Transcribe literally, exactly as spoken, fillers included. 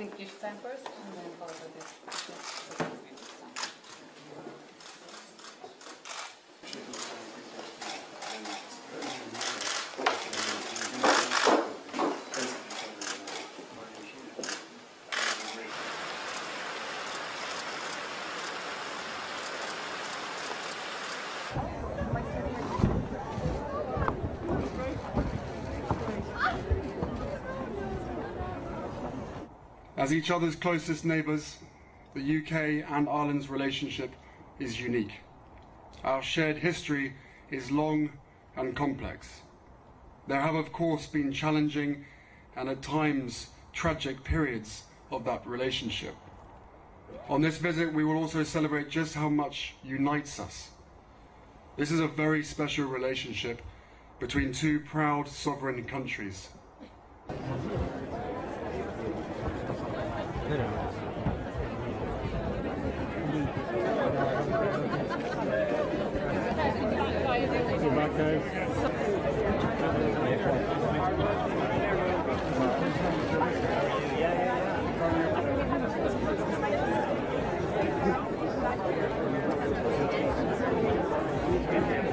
think you should sign first, and then follow with this. As each other's closest neighbours, the U K and Ireland's relationship is unique. Our shared history is long and complex. There have of course been challenging and at times tragic periods of that relationship. On this visit we will also celebrate just how much unites us. This is a very special relationship between two proud sovereign countries. Yeah, yeah, yeah.